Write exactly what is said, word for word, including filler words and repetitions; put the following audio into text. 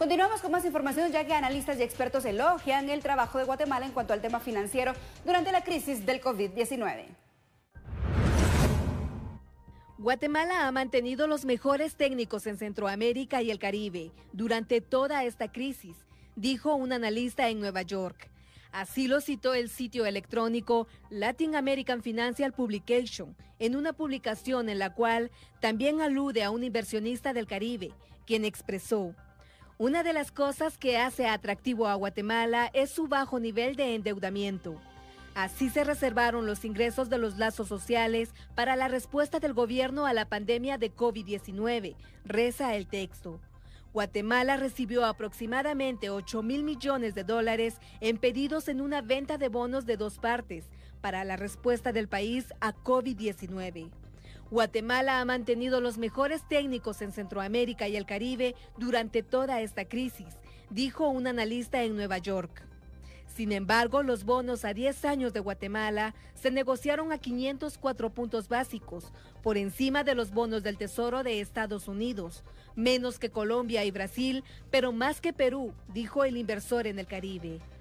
Continuamos con más información, ya que analistas y expertos elogian el trabajo de Guatemala en cuanto al tema financiero durante la crisis del COVID diecinueve. Guatemala ha mantenido los mejores técnicos en Centroamérica y el Caribe durante toda esta crisis, dijo un analista en Nueva York. Así lo citó el sitio electrónico Latin American Financial Publication en una publicación en la cual también alude a un inversionista del Caribe, quien expresó: una de las cosas que hace atractivo a Guatemala es su bajo nivel de endeudamiento. Así se reservaron los ingresos de los lazos sociales para la respuesta del gobierno a la pandemia de COVID diecinueve, reza el texto. Guatemala recibió aproximadamente ocho mil millones de dólares en pedidos en una venta de bonos de dos partes para la respuesta del país a COVID diecinueve. Guatemala ha mantenido los mejores técnicos en Centroamérica y el Caribe durante toda esta crisis, dijo un analista en Nueva York. Sin embargo, los bonos a diez años de Guatemala se negociaron a quinientos cuatro puntos básicos, por encima de los bonos del Tesoro de Estados Unidos, menos que Colombia y Brasil, pero más que Perú, dijo el inversor en el Caribe.